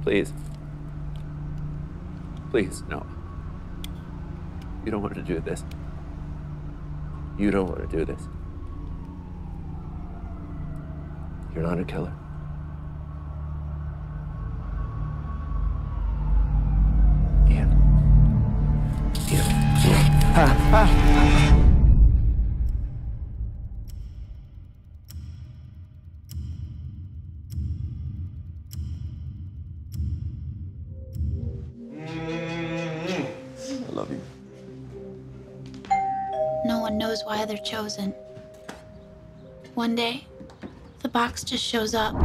Please. Please, no. You don't want to do this. You don't want to do this. You're not a killer. Ian. I love you. No one knows why they're chosen. One day, the box just shows up.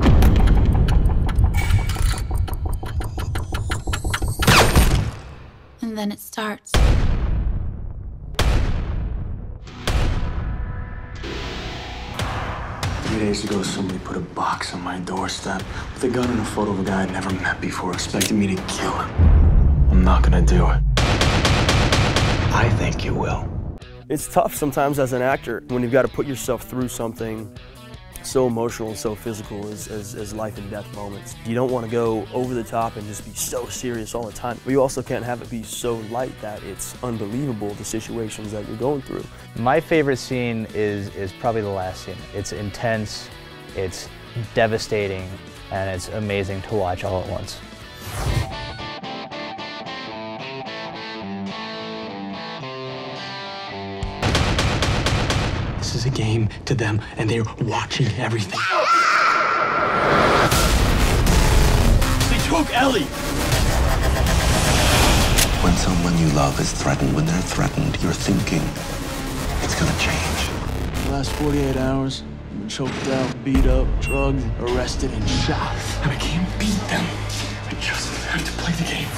And then it starts. 3 days ago, somebody put a box on my doorstep with a gun and a photo of a guy I'd never met before, expecting me to kill him. I'm not gonna do it. I think you will. It's tough sometimes as an actor when you've got to put yourself through something so emotional and so physical as life and death moments. You don't want to go over the top and just be so serious all the time, but you also can't have it be so light that it's unbelievable the situations that you're going through. My favorite scene is probably the last scene. It's intense, it's devastating, and it's amazing to watch all at once. This is a game to them, and they're watching everything. They took Ellie! When someone you love is threatened, when they're threatened, you're thinking it's gonna change. The last 48 hours, I've been choked out, beat up, drugged, arrested, and shot. And I can't beat them. I just have to play the game.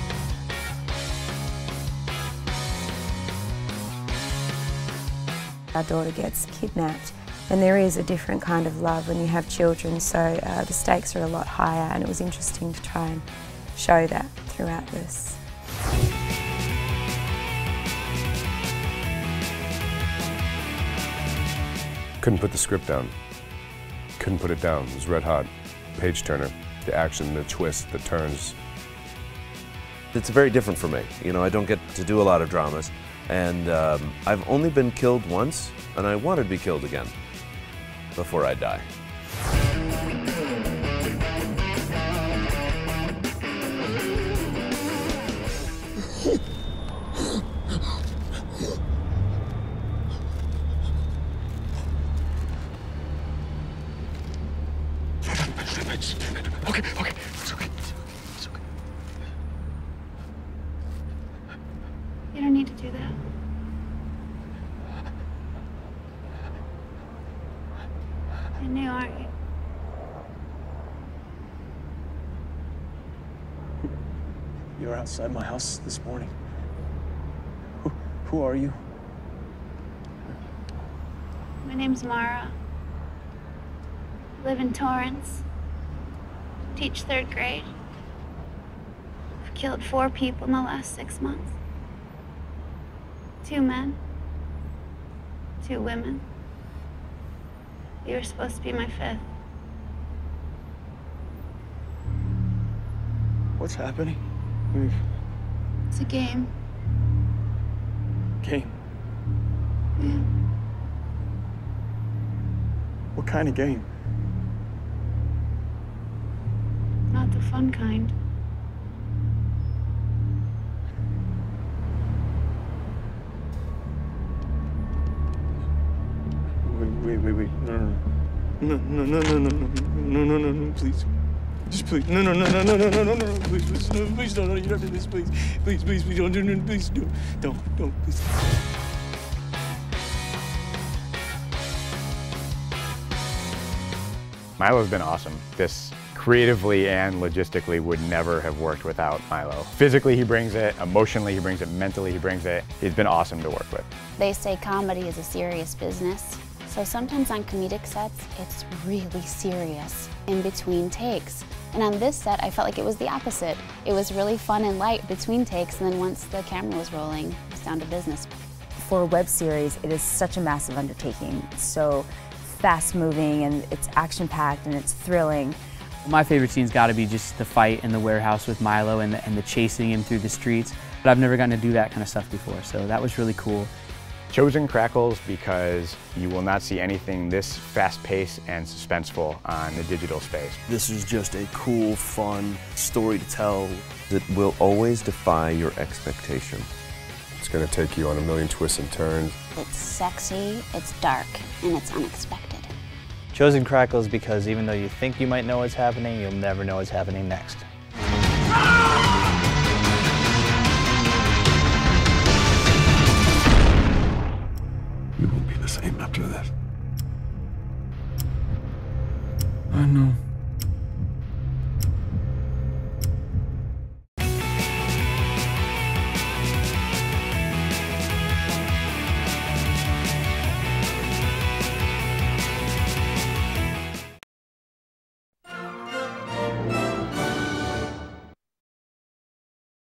Our daughter gets kidnapped, and there is a different kind of love when you have children, so the stakes are a lot higher, and it was interesting to try and show that throughout this. Couldn't put the script down. Couldn't put it down. It was red hot. Page turner. The action, the twists, the turns. It's very different for me. You know, I don't get to do a lot of dramas. And I've only been killed once, and I want to be killed again before I die. Okay, it's okay. It's okay. You don't need to do that. I knew, aren't you? You were outside my house this morning. Who are you? My name's Mara. Live in Torrance. Teach 3rd grade. I've killed 4 people in the last 6 months. 2 men. 2 women. You were supposed to be my 5th. What's happening? It's a game. Game? Yeah. What kind of game? Not the fun kind. Wait. No, please. Just please. No, please, no, you don't do this, please. Please, don't do it, please, don't, please. Milo's been awesome. This creatively and logistically would never have worked without Milo. Physically he brings it, emotionally he brings it, mentally he brings it. He's been awesome to work with. They say comedy is a serious business, so sometimes on comedic sets it's really serious in between takes. And on this set I felt like it was the opposite. It was really fun and light between takes, and then once the camera was rolling, it was down to business. For a web series, it is such a massive undertaking. It's so fast-moving, and it's action-packed, and it's thrilling. My favorite scene's got to be just the fight in the warehouse with Milo and the chasing him through the streets. But I've never gotten to do that kind of stuff before, so that was really cool. Chosen Crackles because you will not see anything this fast-paced and suspenseful on the digital space. This is just a cool, fun story to tell. It will always defy your expectation. It's going to take you on a million twists and turns. It's sexy, it's dark, and it's unexpected. Chosen Crackles because even though you think you might know what's happening, you'll never know what's happening next. You won't be the same after this. I know.